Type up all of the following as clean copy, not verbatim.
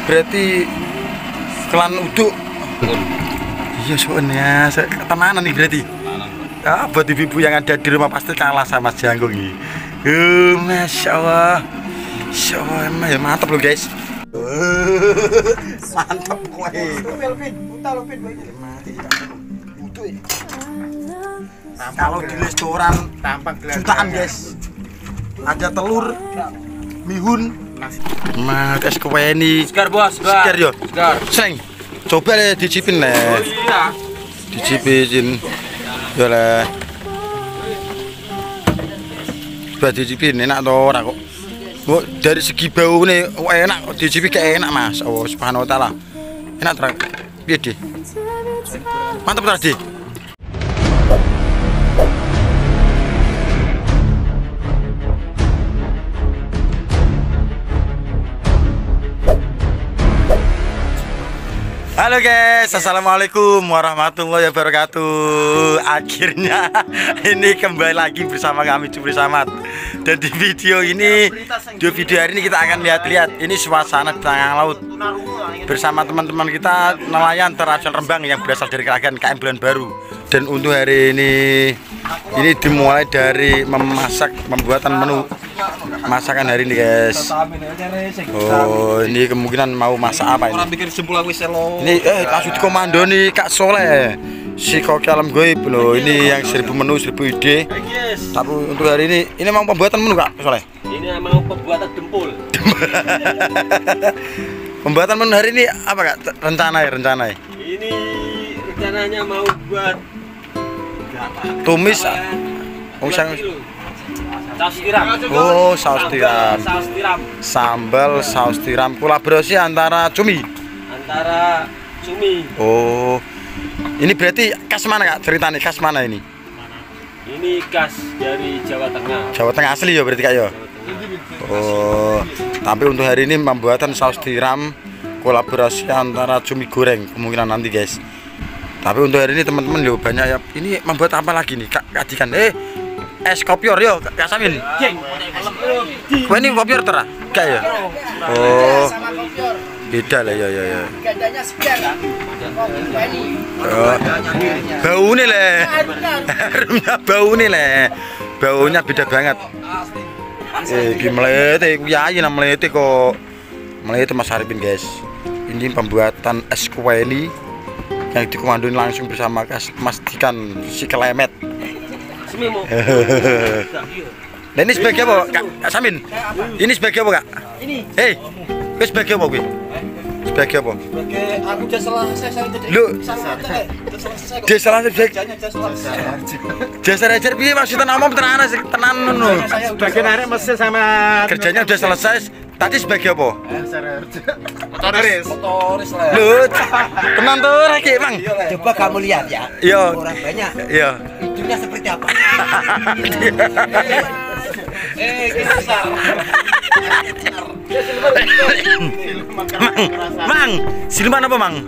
berarti kelan uduk. Iya soalnya tenanan nih berarti. Ah, buat ibu-ibu yang ada di rumah pasti kalah sama Mas Jangkung ini. Masya Allah. Masya Allah, emang mantap loh guys. Mantap kue. Kalau di restoran jutaan guys. Ada telur, mihun, es kue ini. Segar bos, segar yo. Segar. Seng, coba deh dicipin deh. Oh iya. Dicipin, yo lah. Coba dicipin enak toh ora kok. Dari segi bau nih enak, dicipin kayak enak mas. Oh subhanahu wa ta'ala. Enak terang. Piye deh. Mantap tadi. Halo guys, assalamualaikum warahmatullahi wabarakatuh. Akhirnya ini kembali lagi bersama kami Jupri Samad. Dan di video ini, di video hari ini kita akan lihat-lihat ini suasana di tengah laut bersama teman-teman kita nelayan tradisional Rembang yang berasal dari Kragan KM Bulan Baru. Dan untuk hari ini dimulai dari pembuatan menu masakan hari ini guys. Oh ini kemungkinan mau masak apa ini? Ini kasut komando nih Kak Soleh, si koki alam goib loh. Ini yang 1000 menu 1000 ide. Tapi untuk hari ini mau pembuatan menu Kak Soleh? Ini mau pembuatan dempul. Pembuatan menu hari ini apa Kak? Rencana? Ini rencananya mau buat tumis. Saus tiram. Oh, saus tiram. Saus tiram. Sambal saus tiram kolaborasi antara cumi. Oh. Ini berarti khas mana Kak? Ceritanya khas mana ini? Ini khas dari Jawa Tengah. Jawa Tengah asli ya berarti Kak ya? Oh. Tapi untuk hari ini pembuatan saus tiram kolaborasi antara cumi goreng kemungkinan nanti guys. Tapi untuk hari ini teman-teman yo banyak ya. Ini membuat apa lagi nih Kak Adikan? Es kopior yo Kak Samin. Kue ini kopior tera? Kak ya? Oh. Beda lah ya. Gadanya sepiar. Oh. Bau nih le. Harumnya bau nih le. Baunya beda banget. Melete, kuyayi nama melete kok. Melete Mas Arifin guys. Ini pembuatan es kue ini yang dikomandoi langsung bersama Mas Dikan si Kelemet. Nah ini sebagai apa Kak Samin? Ini sebagai apa Kak? Ini. Hei, ini sebagai apa? Sebagai apa? Sebagai aku udah selesai tadi. Lu? Dia selesai. Jasa ajar piye maksudnya ngomong tenan ngono. Bagian arek mesin sama kerjanya udah selesai. Tadi sebagai apa? Motoris lah. Lu tenan tuh Raki, Mang. Coba kamu lihat ya. Iya. Orang banyak. Iya. Hidupnya seperti apa? Besar. Mang, siluman apa Mang?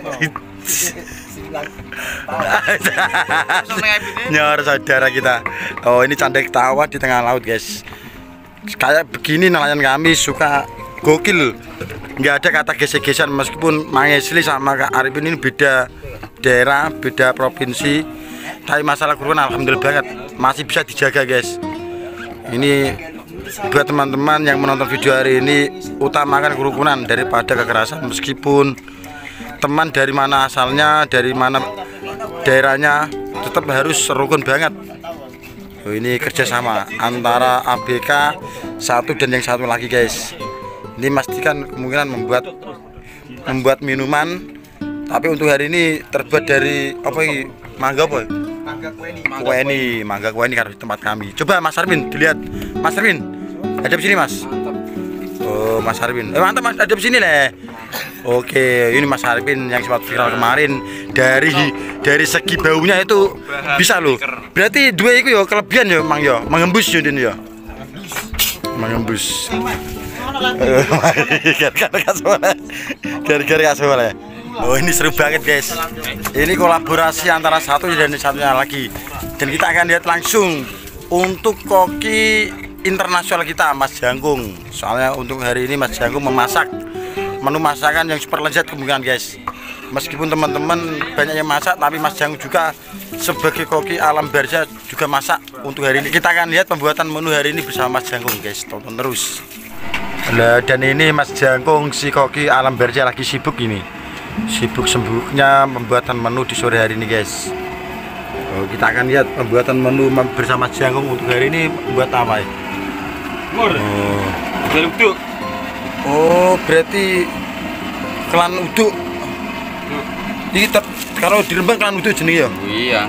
Nyor saudara kita. Oh ini canda ketawa di tengah laut guys. Kayak begini nelayan kami suka gokil. Nggak ada kata gesek-gesekan meskipun Mang Esli sama Kak Arifin ini beda daerah, beda provinsi. Tapi masalah kerukunan alhamdulillah banget masih bisa dijaga guys. Ini buat teman-teman yang menonton video hari ini utamakan kerukunan daripada kekerasan meskipun teman dari mana asalnya, dari mana daerahnya tetap harus rukun banget. Oh, ini kerjasama antara ABK satu dan yang satu lagi guys. Ini memastikan kemungkinan membuat minuman. Tapi untuk hari ini terbuat dari apa ini? Mangga apa? Mangga kue ini harus di tempat kami. Coba Mas Arvin dilihat. Mas Arvin, ada di sini Mas. Oh Mas Arvin, mantap Mas, ada di sini le. Oke, ini Mas Arvin yang sempat viral kemarin dari segi baunya itu bisa loh. Berarti dua itu ya kelebihan ya Mang ya, mengembus ya Din ya. Mengembus. Gara-gara Soleh. Oh ini seru banget guys. Ini kolaborasi antara satu dan satunya lagi. Dan kita akan lihat langsung untuk koki internasional kita Mas Jangkung. Soalnya untuk hari ini Mas Jangkung memasak menu masakan yang super lezat kemungkinan guys. Meskipun teman-teman banyak yang masak, tapi Mas Jangkung juga sebagai koki alam Barja juga masak untuk hari ini. Kita akan lihat pembuatan menu hari ini bersama Mas Jangkung guys, tonton terus. Nah, dan ini Mas Jangkung si koki alam Barja lagi sibuk ini, sibuk sembuknya pembuatan menu di sore hari ini guys. Oh, kita akan lihat pembuatan menu bersama Mas Jangkung untuk hari ini buat apa ya? Uduk. Oh, berarti kelan uduk. Ini kalau di Rembang kelan uduk jenenge ya? Iya.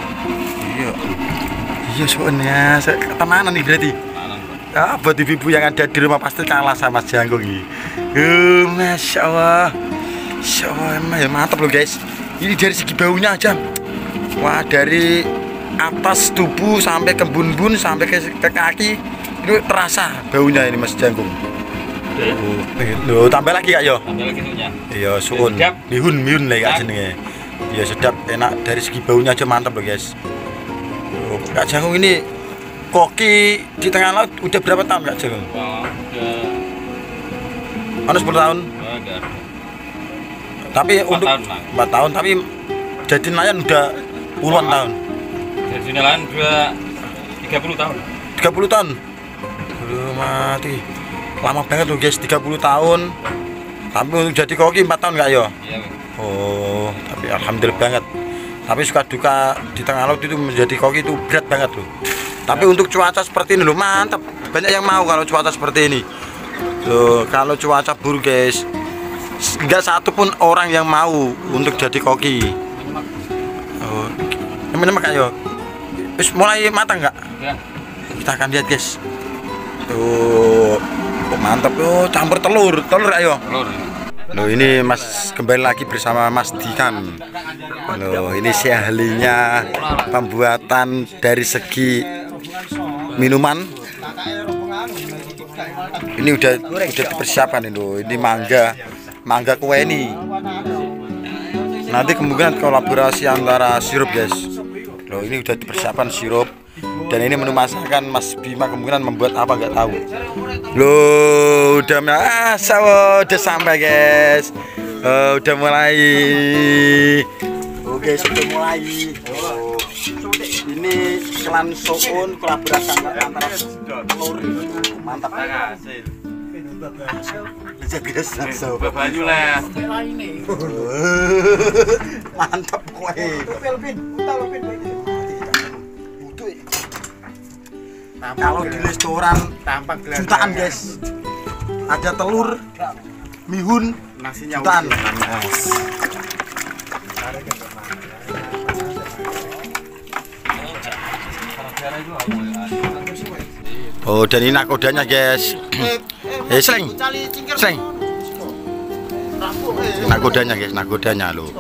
Iya soalnya tenanan nih berarti. Ah, buat ibu-ibu yang ada di rumah pasti kalah sama Mas Jangkung ini. Masya Allah. Masya Allah, emang ya mantap loh guys. Ini dari segi baunya aja. Wah, dari atas tubuh sampai ke bun-bun sampai ke kaki itu terasa baunya ini Mas Jangkung. Loh, tambah lagi kak yo. Tambah lagi tuhnya. Iya, suun. Mihun lah kak jenenge. Iya sedap, enak dari segi baunya aja mantap loh guys. Oh, Kak Jangkung ini koki di tengah laut udah berapa tahun Kak Jangkung? Udah 10 tahun. Tapi 4 untuk tahun, 4 tahun tapi jadi nelayan udah puluhan tahun. Jadi nelayan udah 30 tahun. 30 tahun. Aduh mati. Lama banget loh guys, 30 tahun. Tapi untuk jadi koki 4 tahun Kak yo? Iya. Oh, tapi alhamdulillah banget. Tapi suka duka di tengah laut itu menjadi koki itu berat banget loh. Tapi untuk cuaca seperti ini loh mantap. Banyak yang mau kalau cuaca seperti ini. Loh, kalau cuaca buruk guys, enggak satu pun orang yang mau untuk jadi koki. Oh, ini Kak yo. Wis mulai matang enggak? Ya. Kita akan lihat guys. Tuh, oh, mantap tuh campur telur Kak yo. Telur. Loh ini Mas kembali lagi bersama Mas Dikan. Loh ini si ahlinya pembuatan dari segi minuman. Ini udah dipersiapkan ini. Ini mangga kuweni. Nanti kemungkinan kolaborasi antara sirup guys. Loh ini udah dipersiapkan sirup. Dan ini menu masakan Mas Bima kemungkinan membuat apa nggak tahu. Loh udah udah sampai guys. Udah mulai. Oke sudah mulai. Oh, ini klan soun kolaborasi antara telur. Mantap. Lezat guys. Banyu lah. Mantap kue. Kalau di restoran tampak jutaan guys, ada telur, mihun, nasinya jutaan. Oh dan ini nakodanya guys. Sling. Nakodanya guys, nakodanya lo.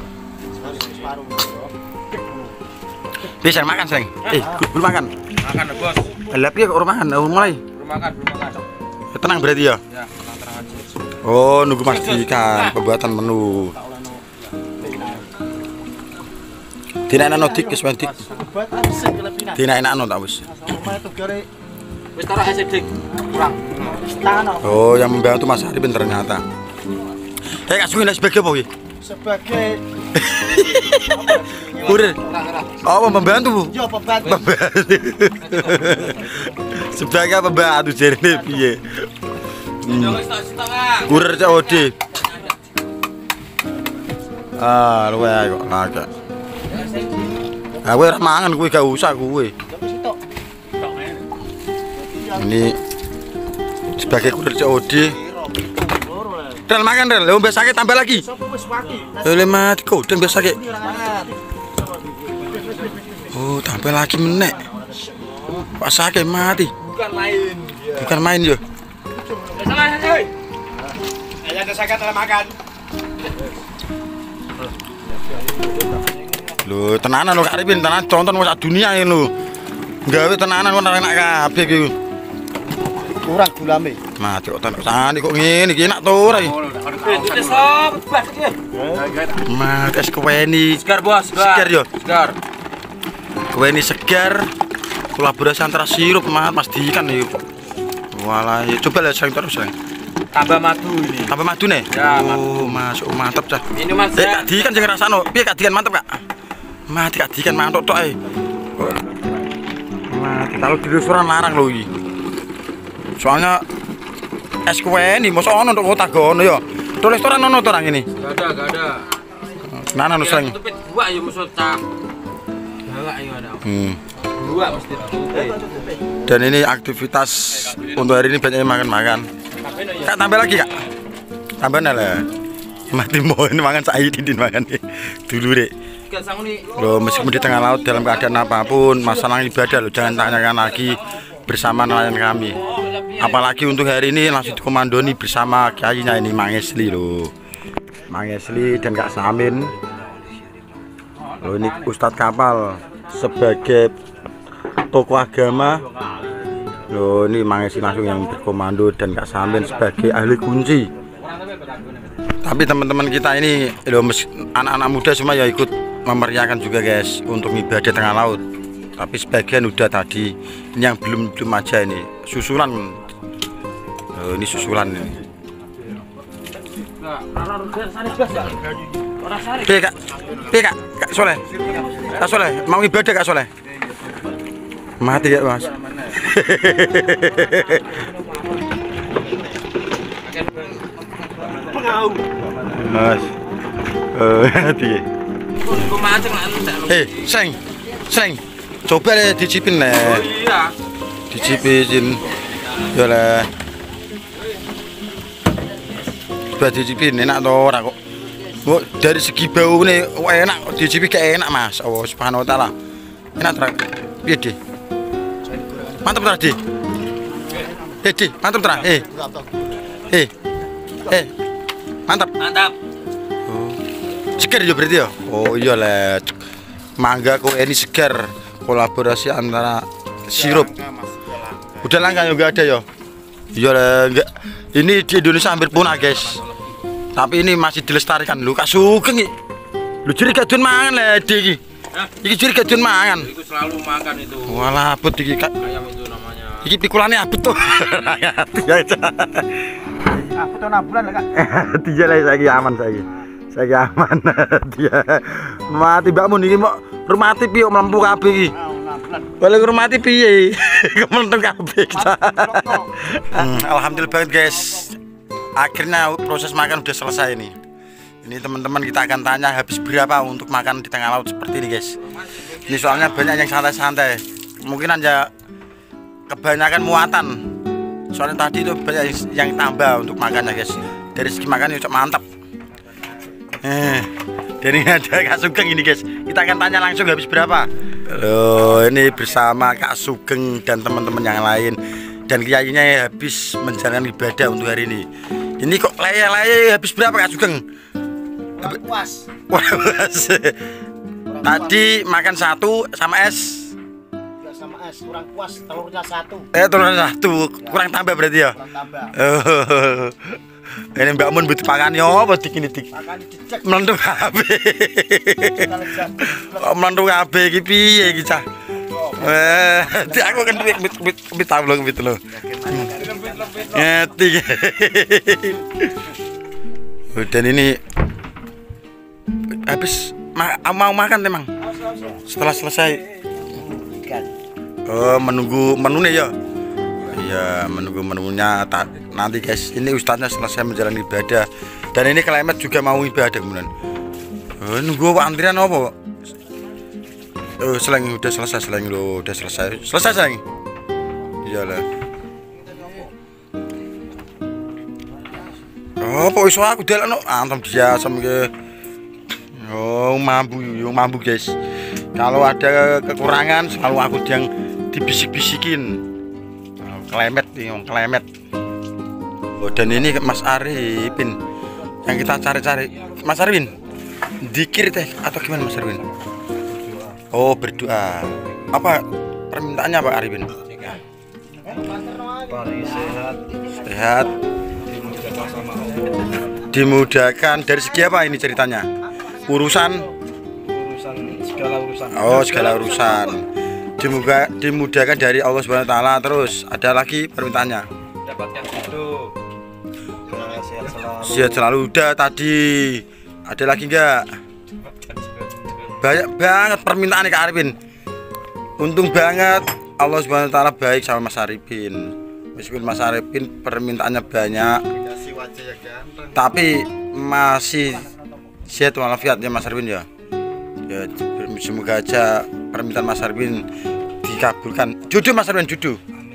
Bisa makan sering? Belum makan. Makan bos. Tapi kok makan, mulai. Belum makan. Tenang berarti ya? Ya, tenang aja. Oh, nunggu Mas Dikan pembuatan menu. Tidak enak nodik, wis mendik. Tidak enak no tak wis. Wis taruh acidik. Kurang. Oh, yang membantu Mas Arifin ternyata. Kak Sugeng sebagai apa iki? sebagai Kurir. Oh, membantu. yo pembantu. Sebagai pembantu jarene piye? Kurir COD. Ah, luwe kok lagak. Ah, kowe ora mangan kowe gak usah kowe. Ini sebagai kurir COD. Rel makan Rel, mbak sakit tambah lagi. Oleh mati kok, dan mbak sakit. Oh, tambah lagi menek. Pak sakit mati. Bukan main. Bukan main yo. Salah hei. Ayo ada sakit dalam makan. Lho, tenanan lho Kak Arifin, tenanan contoh wis dunia ini lho. Gawe tenanan kok enak kabeh iki. Kurang gulame. Mati kok tenan kok ngene iki enak to ora iki. Mati es kuweni. Segar bos, Segar yo. Segar. Kuweni segar. Kolaborasi antara sirup Mas Dikan iki. Walah, coba lihat sering terus, Sayang. tambah madu ini. Tambah madu nih? Ya, oh, masuk mantap cah. Minuman Kak Di kan sing ngrasakno. Piye Kak Di kan mantap, Kak? Mati Kak Di kan mantap tok ae. Mati kalau di restoran larang lho iki. Soalnya es kue ini mosok ono untuk kota gono ya. Di restoran ono to orang ini. Gak ada. Nana nu sering. Tutupin dua ya maksud tak. Galak ya ada. Dua mesti tutupin. Dan ini aktivitas untuk hari ini banyak yang makan-makan. Kak tambah lagi Kak. Tambah lah. Mati mau ini makan saya dindin makan nih. Dulu deh. Loh, meskipun di tengah laut dalam keadaan apapun, masalah ibadah loh, jangan tanyakan lagi bersama nelayan kami. Apalagi untuk hari ini langsung dikomandoni bersama kiainya ini Mang Esli loh. Mang Esli dan Kak Samin. Loh, ini Ustadz Kapal sebagai tokoh agama. Loh, ini Mang Esli langsung yang berkomando dan Kak Samin sebagai ahli kunci. Tapi teman-teman kita ini loh, anak-anak muda semua ya ikut memeriahkan juga guys untuk ibadah tengah laut. Tapi sebagian udah tadi, ini yang belum aja ini susulan. Oh, ini susulan ini. Kak Soleh, Kak Soleh mau ibadah Kak Soleh? Mati ya Mas. Mas, hati. Seng, coba deh dicipin deh. Oh iya. Dicipin, ya lah. Coba dicipin, enak toh orang kok. Dari segi bau nih, enak. Dicipin kayak enak Mas. Oh subhanahu wa taala. Enak terang. Iya deh. Mantap terang deh. Di, mantap terang. Mantap. Oh. Segar ya berarti ya? Oh iya lah. Mangga kok ini segar. Kolaborasi antara sirup. Udah langka ya, nggak ada ya? Iya lah, enggak. Ini di Indonesia hampir punah guys. Tapi ini masih dilestarikan. Lu Kak Sugeng iki. Lu jeri gak doyan mangan lah iki. Iki jeri gak doyan mangan. Itu selalu makan itu. Walah abot iki Kak. Ayam itu namanya. Iki pikulannya abot tuh. Aku tuh 6 bulan lah Kak. Dia lah saya aman saya aman dia mati mbakmu niki mau rumati piye mlempu kabeh iki. Boleh rumati piye kementung kabeh. Alhamdulillah banget guys, akhirnya proses makan udah selesai nih. Ini teman-teman kita akan tanya habis berapa untuk makan di tengah laut seperti ini guys. Ini soalnya banyak yang santai-santai, kemungkinan ya kebanyakan muatan. Soalnya tadi itu banyak yang tambah untuk makannya guys. Dari segi makan itu mantap. Dari ada Kak Sugeng ini guys. Kita akan tanya langsung habis berapa. Loh, ini bersama Kak Sugeng dan teman-teman yang lain. Dan kiainya habis menjalankan ibadah untuk hari ini. Ini kok leye-leye habis berapa Kak Sugeng? Puas. Puas. Tadi makan 1 sama es. Sama es kurang puas, telurnya 1. Telurnya 1, kurang tambah berarti ya? Kurang tambah. Ini Mbak Mun butuh pakan yo apa dikini dik? Pakan dicek. Melentuk kabeh. Melentuk kabeh iki piye iki cah? Aku kan mit tablong gitu loh. Ngeti. Dan ini habis mau makan temang. Setelah selesai. Oh, menunggu menunya ya. Iya, menunggu menunya nanti guys. Ini ustadznya selesai menjalani ibadah. Dan ini Klemet juga mau ibadah kemudian. Nunggu antrian apa? Seleng udah selesai, seleng lo udah selesai. Selesai seleng. Iyalah. Oh, kok iso aku delokno antam dia sampe. Oh, mampu guys. Kalau ada kekurangan selalu aku yang dibisik-bisikin. Klemet nih, Klemet. Oh, dan ini Mas Arifin yang kita cari-cari. Mas Arifin, dikir teh atau gimana Mas Arifin? Oh, berdoa. Apa permintaannya Pak Arifin? Sehat. Dimudahkan dari segi apa ini ceritanya? Urusan Segala urusan. Oh, segala urusan. Dimudahkan dari Allah Subhanahu wa taala. Terus ada lagi permintaannya. Dapatkan itu. Sehat selalu. Udah tadi. Ada lagi enggak? Banyak banget permintaan Kak Arifin. Untung banget Allah Subhanahu wa taala baik sama Mas Arifin. Meskipun Mas Arifin permintaannya banyak, tapi masih sehat walafiat ya Mas Arifin ya. Ya semoga aja permintaan Mas Arifin dikabulkan. Jodoh Mas Arifin, jodoh.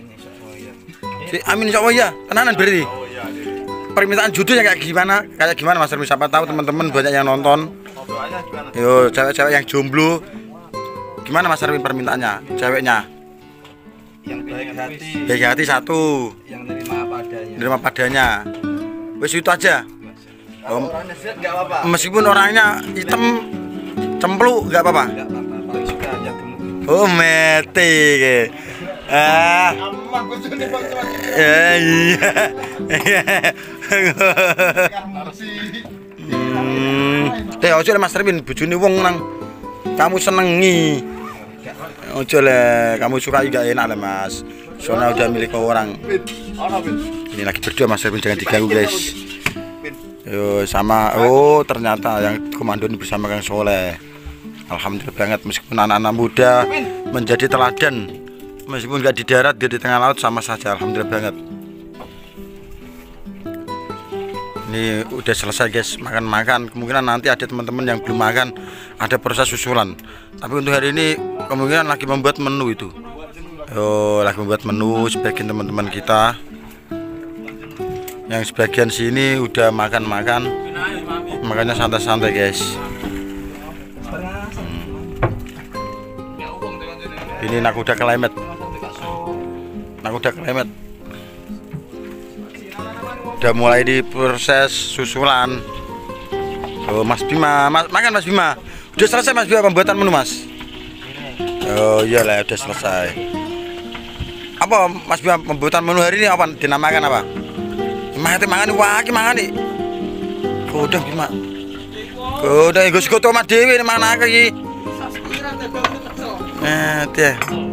Amin insyaallah ya. Tenanan berarti. Permintaan jodohnya kayak gimana? Kayak gimana Mas Arifin? Siapa tahu teman-teman banyak yang nonton. Yo, cewek-cewek yang jomblo. Gimana Mas Arifin permintaannya? Ceweknya Yang baik hati. baik hati satu, Yang nerima nerima padanya. Wes itu aja. Orangnya sehat nggak apa-apa. Meskipun orangnya hitam cempluk nggak apa-apa. Nggak apa-apa. Paling suka aja gemuk. Oh meti. Aman gue sudah iya. Ojo le Mas Arifin bojone wong nang kamu senengi. Ojo le kamu suka juga enak le Mas. Soalnya udah milik orang. Ini lagi berdua Mas Arifin, jangan diganggu guys. Yo sama ternyata yang komando ini bersama Kang Soleh. Alhamdulillah banget meskipun anak-anak muda menjadi teladan. Meskipun nggak di darat, dia di tengah laut sama saja. Alhamdulillah banget. Ini udah selesai guys, makan-makan. Kemungkinan nanti ada teman-teman yang belum makan, ada proses susulan. Tapi untuk hari ini kemungkinan lagi membuat menu itu. Lagi membuat menu sebagian teman-teman kita. Yang sebagian sini udah makan-makan, makanya santai-santai guys. Ini nakuda kelemet. Nakuda kelemet. Udah mulai di proses susulan. Mas Bima, makan Mas Bima. Udah selesai Mas Bima pembuatan menu Mas. Iyalah udah selesai. Apa Mas Bima pembuatan menu hari ini apa dinamakan apa? Mangan waki mangan nih. Kodang Bima. Kodang gue sego tomat dewi mana iki. Teh.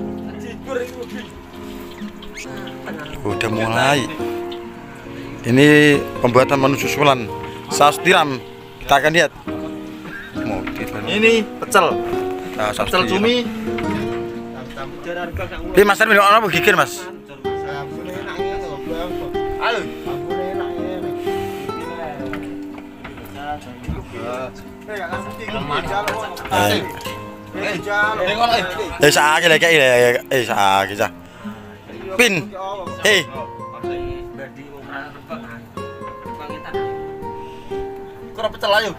Udah mulai. Ini pembuatan menu susulan. Saus tiram. Kita akan lihat. Ini pecel. Pecel cumi. Ini Mas Arifin apa gigir Mas? Halo. Sakit lagi sakit cah. Pin. Kurang pecel ayo.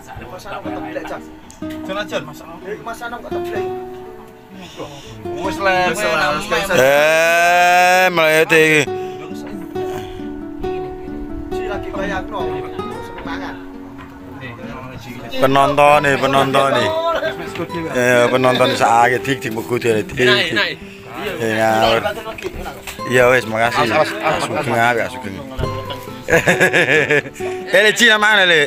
Jon. Mas Anam kok teblek. Wis Melete iki. Si lagi bayangno seneng mangan. Penonton nih. Penonton sakit dik megu dik. Ngawur. Iya wes makasih. Sugeng agak sugeng. Leci namanya le.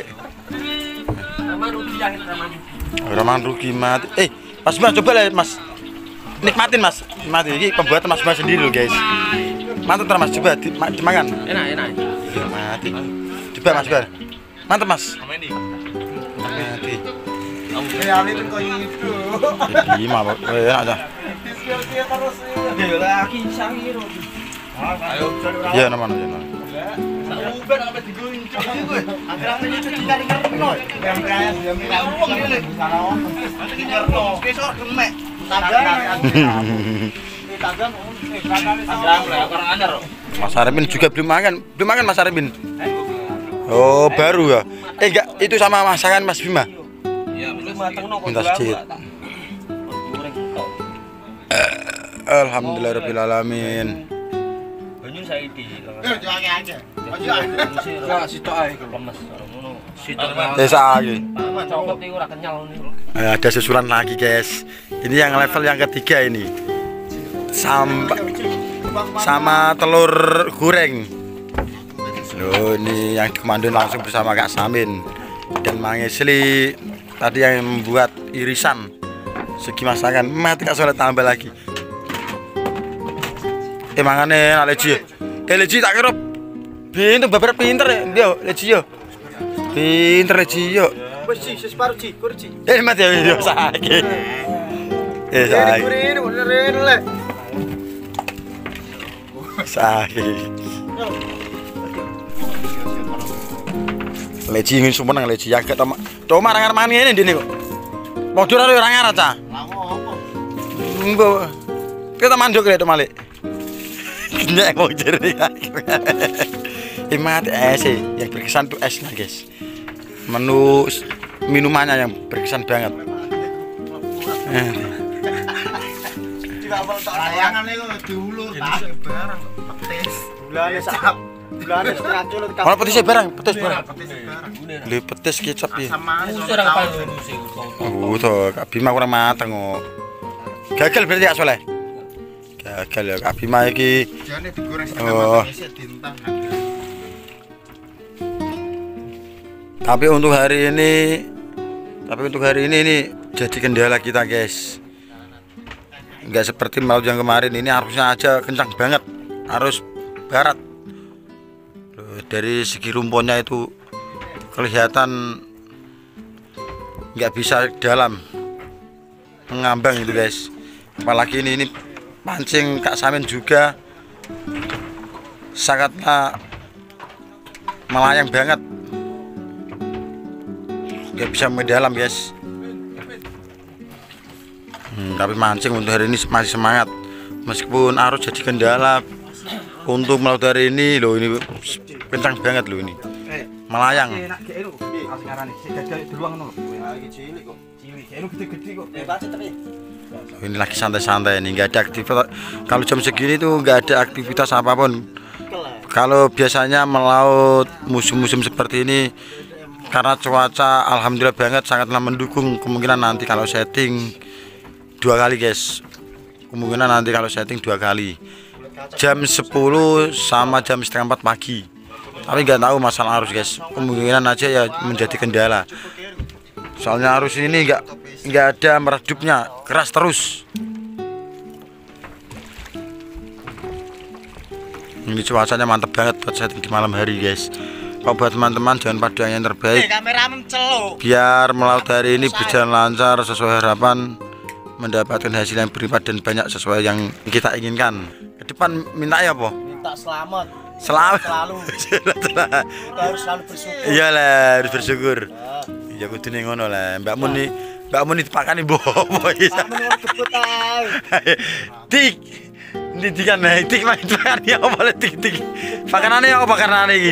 Raman Ruki mati. Mas Mas coba lah Mas. Nikmatin Mas. Nikmatin ini pembuatan Mas Mas sendiri loh guys. Mantap Mas coba dimakan. Enak. Mati. Coba Mas Bar. Mantap Mas. Mati. Realin kok itu. Gimana Pak? Enak aja. Lagi sangiro. Ayo. Iya nama. Uben apa diguling cuci gue. Akhirnya itu dikari-kari. Yang kaya dia minta uang ini. Nanti ngerno. Besok gemek. Mas Arifin juga belum makan Mas Arifin. Oh baru ya. Enggak itu sama masakan Mas Bima. Minta sedikit. Alhamdulillahirobbilalamin. Ada susulan lagi guys. Ini yang level yang ketiga ini. Sama telur goreng. Ini yang dikomando langsung bersama Kak Samin dan Mang Esli. Tadi yang membuat irisan segi masakan. Mati Kak Soleh tambah lagi. Mangane Leci. Leci tak kira pinter babar pinter ya. Yo Leci yo. Pinter Ji yo. Wis Ji, separuh Ji, kur Ji. Mati ya video saiki. Saiki. Ini benerin lek. Saiki. Leci ingin sumeneng leci ya ketemu. Cuma rangar mangan ngene ndene kok. Modor ora rangar ta. Lah opo? Mbok. Kita manduk rek Malik. Nek mau jere. Imat es yang berkesan tuh esnya guys. Menu minumannya yang berkesan banget. Tidak mau tak layangan iku diulur ta barang petis. Bulane sak. Bulane setengah kilo di Kalau petis barang, petis barang. petis barang. Li petis kecap ya. Sama Usir apa lu sing Tuh, Kak Bima kurang mateng kok. Gagal berarti ya Soleh. Gagal ya Kak Bima iki. jane digoreng Oh. setengah matang dintang. Tapi untuk hari ini ini jadi kendala kita guys. Enggak seperti malam yang kemarin, ini arusnya aja kencang banget, arus barat. Loh, dari segi rumpunnya itu kelihatan nggak bisa dalam, mengambang itu guys. Apalagi ini pancing Kak Samin juga sangatlah melayang banget, nggak bisa mendalam guys. Tapi mancing untuk hari ini masih semangat meskipun arus jadi kendala. Untuk melaut hari ini loh, ini kencang banget loh, ini melayang. Ini lagi santai-santai nih, nggak ada aktivitas. Kalau jam segini tuh nggak ada aktivitas apapun. Kalau biasanya melaut musim-musim seperti ini, karena cuaca alhamdulillah banget, sangatlah mendukung. Kemungkinan nanti kalau setting 2 kali guys, kemungkinan nanti kalau setting 2 kali, jam 10 sama jam setengah 4 pagi. Tapi nggak tahu masalah arus guys, kemungkinan aja ya menjadi kendala. Soalnya arus ini nggak ada meredupnya, keras terus. Ini cuacanya mantap banget buat setting di malam hari guys. Kalau buat teman-teman jangan pada yang terbaik, Kameramen celuk. biar melaut hari ini berjalan lancar sesuai harapan, mendapatkan hasil yang berlipat dan banyak sesuai yang kita inginkan. Ke depan minta ya apa? Minta selamat. Selamat. Selalu. Kita harus selalu bersyukur. Iya lah, harus bersyukur. Ya kudune ngono lah. Mbakmu nih dipakani bopo iki. Kebut ae. Tik. Ndi kan tik main pakani apa le tik. Pakanane apa pakanane iki?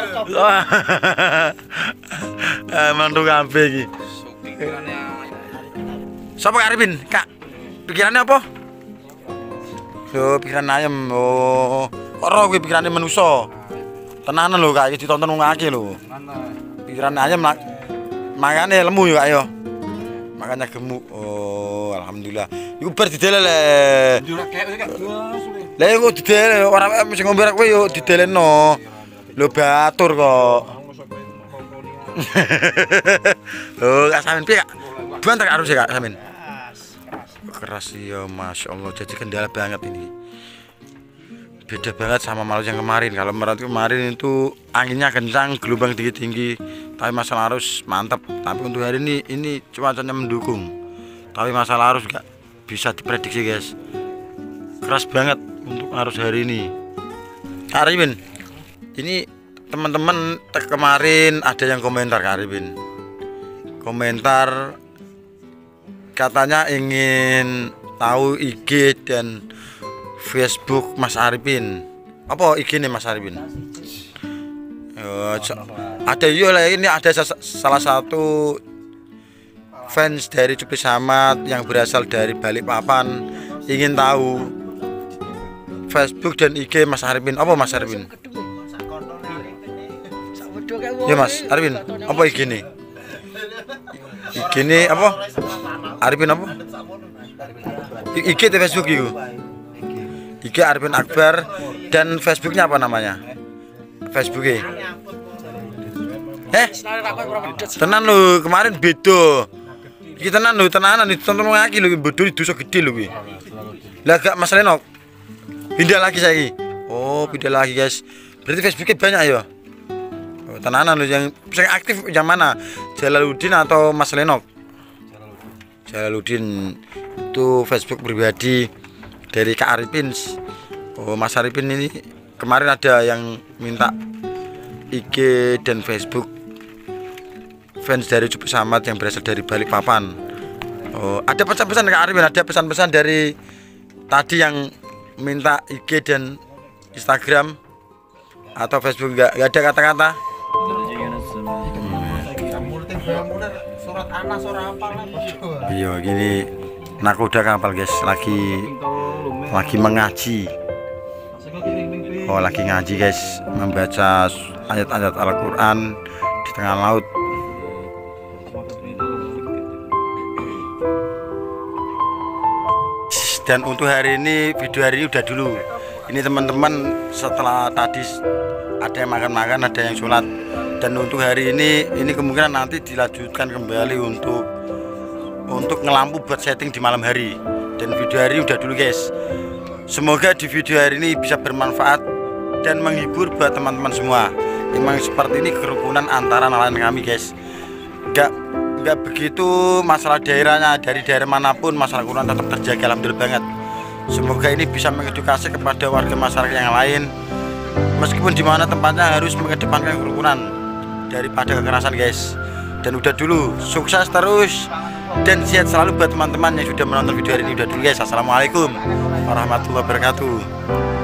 Mantu kabeh iki. Siapa Kak Arifin? Kak, pikirannya apa? Yo, pikiran ayam. Oh, ora kuwi pikirannya manusa. Tenanan lho Kak, iki ditonton wong akeh lho. Pikiran ayam makane lemu yo Kak yo. Makanya gemuk. Oh, alhamdulillah. Iku bar didelel le. Lah iku didelel ora mesti ngombe kowe yo dideleno. Lho batur kok. Oh, Kak Samin piye Kak? Banter Kak arus ya Kak Samin? Keras ya, masya Allah, jadi kendala banget ini. Beda banget sama malam yang kemarin. Kalau kemarin itu anginnya kencang, gelombang tinggi-tinggi, tapi masalah arus mantap. Tapi untuk hari ini cuacanya mendukung, tapi masalah arus gak bisa diprediksi guys. Keras banget untuk arus hari ini. Kak Arifin, ini teman-teman kemarin ada yang komentar Kak Arifin, komentar katanya ingin tahu IG dan Facebook Mas Arifin. Apa IG nih Mas Arifin? Ada yo lah, ini ada salah satu fans dari Cupli Samad yang berasal dari Balikpapan ingin tahu Facebook dan IG Mas Arifin. Apa Mas Arifin? Ya Mas Arifin, apa IG nih? IG nih apa? Arifin apa? IG di Facebook itu. IG Arifin Akbar, dan Facebooknya apa namanya? Facebooknya? Tenan lho, kemarin beda. Iki tenan lho, tenanan ditonton wong akeh lho, bodoh dosa gede lho kuwi. Lah gak masalah nok. Pindah lagi saiki. Oh, pindah lagi guys. Berarti Facebooknya banyak ya? Oh, tenanan lu yang aktif yang mana? Jalaluddin atau Mas Lenok? Jalaluddin itu Facebook pribadi dari Kak Arifin. Oh, Mas Arifin ini kemarin ada yang minta IG dan Facebook fans dari Cupu Samad yang berasal dari Balikpapan. Oh, ada pesan-pesan Kak Arifin, ada pesan-pesan dari tadi yang minta IG dan Instagram atau Facebook, enggak ada kata-kata. Surat anak surat apa lah. Iya, gini nakoda kapal guys, lagi mengaji. Oh, lagi ngaji guys, membaca ayat-ayat Al-Qur'an di tengah laut. Dan untuk hari ini, video hari ini udah dulu. Ini teman-teman setelah tadi ada yang makan-makan, ada yang sholat. Dan untuk hari ini kemungkinan nanti dilanjutkan kembali untuk ngelampu buat setting di malam hari. Dan video hari ini udah dulu guys. Semoga di video hari ini bisa bermanfaat dan menghibur buat teman-teman semua. Memang seperti ini kerukunan antara nelayan kami guys. Enggak begitu masalah daerahnya, dari daerah manapun masalah kerukunan tetap terjaga, alhamdulillah banget. Semoga ini bisa mengedukasi kepada warga masyarakat yang lain, meskipun di mana tempatnya harus mengedepankan kerukunan daripada kekerasan guys. Dan udah dulu, sukses terus dan sehat selalu buat teman-teman yang sudah menonton video hari ini. Udah dulu guys, assalamualaikum warahmatullahi wabarakatuh.